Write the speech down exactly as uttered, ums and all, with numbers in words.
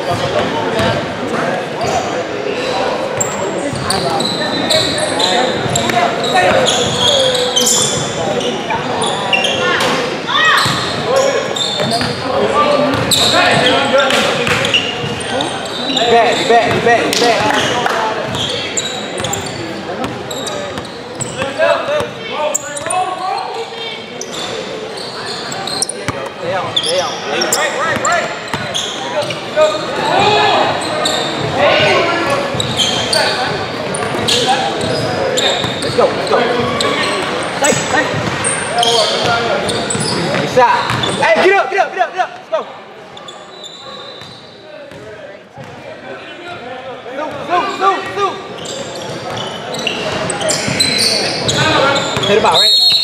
Back, you back, you back, you back. Stay on, stay on. Right, right, right. Go, go. Let's go, let's go. Stay, stay. Good shot. Hey, get up, get up, get up, get up. Let's go. Zoom, zoom, zoom, zoom. Hit him out, right?